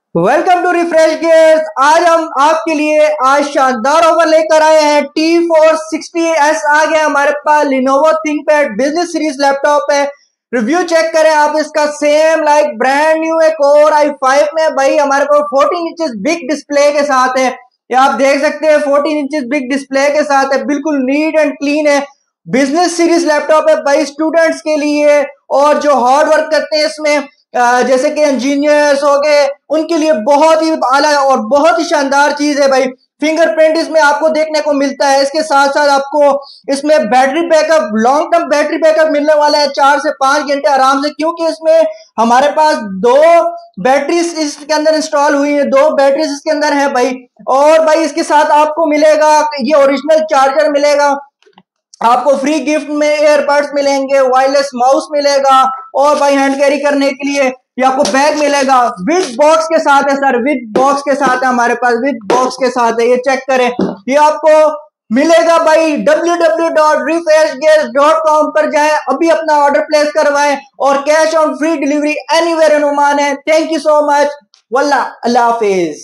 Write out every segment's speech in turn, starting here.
Welcome to refresh gears. आज हम आपके लिए आज शानदार ऑफर लेकर आए हैं। T460S आ गया हमारे पास। Lenovo ThinkPad business series laptop है। रिव्यू चेक करें आप इसका, सेम लाइक ब्रांड न्यू है। कोर i5 में भाई हमारे पास 14 इंचेस बिग डिस्प्ले के साथ है। ये आप देख सकते हैं 14 इंचेस बिग डिस्प्ले के साथ है, बिल्कुल नीट एंड क्लीन है। बिजनेस सीरीज लैपटॉप है भाई, स्टूडेंट्स के लिए और जो हार्ड वर्क करते हैं इसमें, जैसे कि इंजीनियर्स हो गए, उनके लिए बहुत ही आला और बहुत ही शानदार चीज है भाई। फिंगरप्रिंट इसमें आपको देखने को मिलता है। इसके साथ साथ आपको इसमें battery backup, long term battery backup मिलने वाला है, 4 से 5 घंटे आराम से, क्योंकि इसमें हमारे पास दो बैटरीज इसके अंदर इंस्टॉल हुई है, दो बैटरीज इसके अंदर है भाई। और भाई इसके साथ आपको मिलेगा ये ओरिजिनल चार्जर मिलेगा, आपको फ्री गिफ्ट में एयरबड्स मिलेंगे, वायरलेस माउस मिलेगा, और भाई हैंड कैरी करने के लिए ये आपको बैग मिलेगा। विद बॉक्स के साथ है सर, विद बॉक्स के साथ है हमारे पास, विद बॉक्स के साथ है। ये चेक करें, ये आपको मिलेगा भाई। www.refreshgears.com पर जाएं, अभी अपना ऑर्डर प्लेस करवाएं और cash on free delivery anywhere in Oman है। Thank you so much. वल्लाह, अल्लाह हाफिज।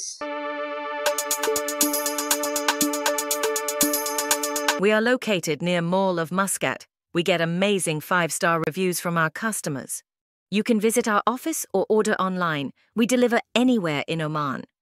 We are located near Mall of Muscat. We get amazing 5-star reviews from our customers. You can visit our office or order online. We deliver anywhere in Oman.